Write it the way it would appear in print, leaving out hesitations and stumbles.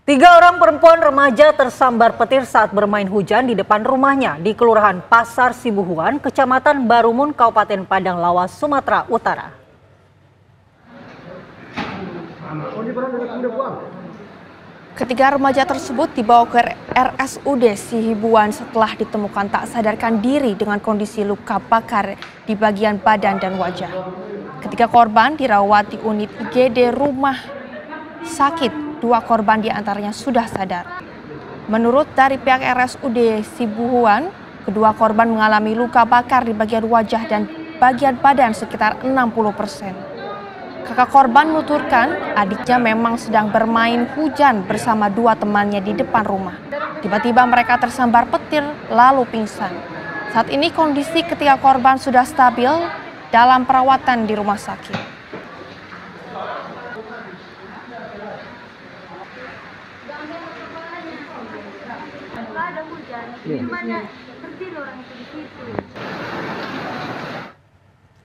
Tiga orang perempuan remaja tersambar petir saat bermain hujan di depan rumahnya di Kelurahan Pasar Sibuhuan, Kecamatan Barumun, Kabupaten Padang Lawas, Sumatera Utara. Ketiga remaja tersebut dibawa ke RSUD Sihibuan setelah ditemukan tak sadarkan diri dengan kondisi luka bakar di bagian badan dan wajah. Ketiga korban dirawat di unit IGD rumah sakit. Dua korban diantaranya sudah sadar. Menurut dari pihak RSUD Sibuhuan, kedua korban mengalami luka bakar di bagian wajah dan bagian badan sekitar 60%. Kakak korban menuturkan adiknya memang sedang bermain hujan bersama dua temannya di depan rumah. Tiba-tiba mereka tersambar petir lalu pingsan. Saat ini kondisi ketiga korban sudah stabil dalam perawatan di rumah sakit. Ada hujan, gimana berdiri orang itu di situ.